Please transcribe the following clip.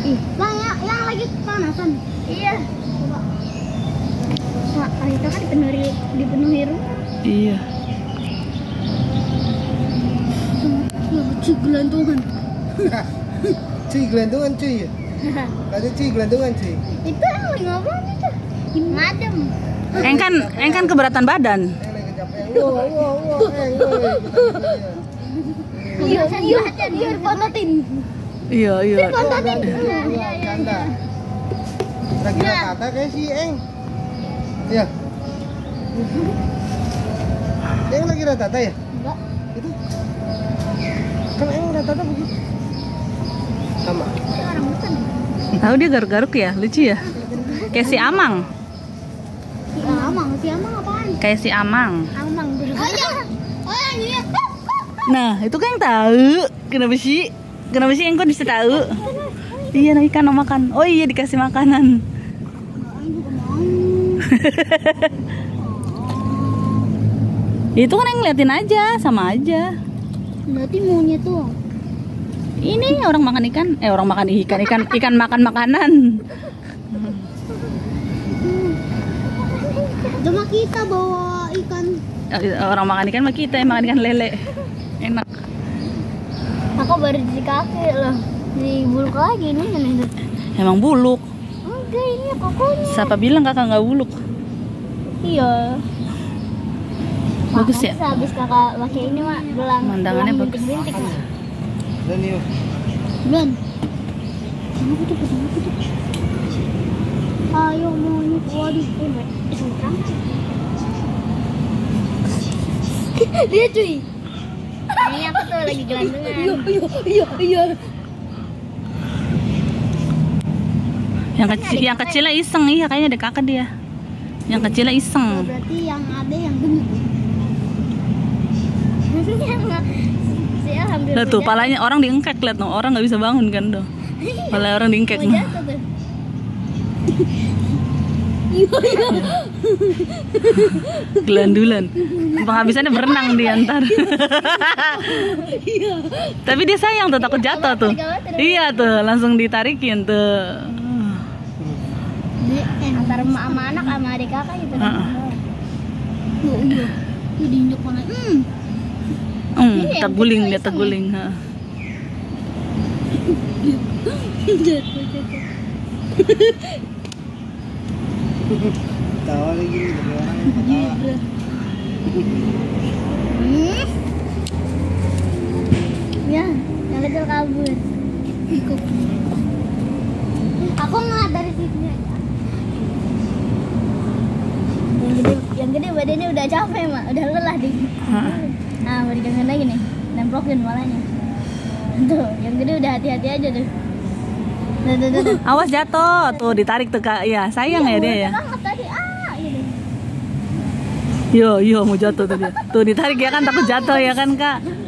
Ih, lah yang lagi panasan. Iya. Coba. Wah, itu kan dipenuhi rumah. Iya. Cuy gelantungan. Cuy gelantungan cuy. Ada cuy gelantungan cuy. Itu yang lagi ngobrol itu. Ngadem. Engkan keberatan badan. Iya, dipontotin. Iya. Dipontotin. Canda. Lagi rata kayak si Eng. Iya. Eng lagi rata ya? Enggak. Itu. Kan Eng rata begitu. Sama. Itu orang bukan. Tahu dia garuk-garuk ya, lucu ya. Kayak si Amang. Si Amang apaan? Kayak si Amang. Amang dulu. Oh yang ini. Nah, itu kan yang tahu. Kenapa sih engkau bisa tahu? Iya, nah, ikan mau makan. Oh iya, dikasih makanan. Itu kan yang ngeliatin aja, sama aja. Berarti maunya tuh. Ini orang makan ikan, orang makan ikan makan makanan. Cuma kita bawa ikan. Orang makan ikan mah kita yang makan ikan lele. Enak. Aku baru di kaki loh. Di buluk lagi ini nih. Emang buluk. Enggak, ini kokonya. Siapa bilang kakak nggak buluk? Iya. Bagus ya? Habis kakak pakai ini mak gelang. Pemandangannya bagus. Bintik-bintik, Mak. Dan yuk. Ben. Kenapa tuh? Ayo monyet waduh. Dia cuy. Ini aku tuh lagi gelantungan. Iya. Yang kecilnya iseng, iya kayaknya ada kakak dia. Yang kecilnya iseng. Berarti yang ada yang gemuk. Lah tuh, palanya orang diengkek, lihat no, orang nggak bisa bangun kan tuh. Pala orang diengkek no. Gelandulan. Penghabisannya berenang di antar. Tapi dia sayang tuh, takut jatuh tuh. Iya tuh, langsung ditarikin tuh. Antara emak sama anak sama adik kakak gitu. Iya. Itu diinjek mana? Teguling dia teguling. Jatuh. Tawa lagi nih dari orang yang ketawa. Ya, yang kecil kabur. Aku ngeliat dari situ aja. Yang gede badannya udah capek mak, udah lelah deh. Nah, mau digangguin lagi nih, nemplokin malanya. Tuh, yang gede udah hati-hati aja tuh. Tuh. Awas jatuh, tuh ditarik tuh kak. Ya sayang ya dia ya. Tadi gitu. Yo mau jatuh tuh dia. Tuh ditarik ya kan, takut jatuh ya kan kak.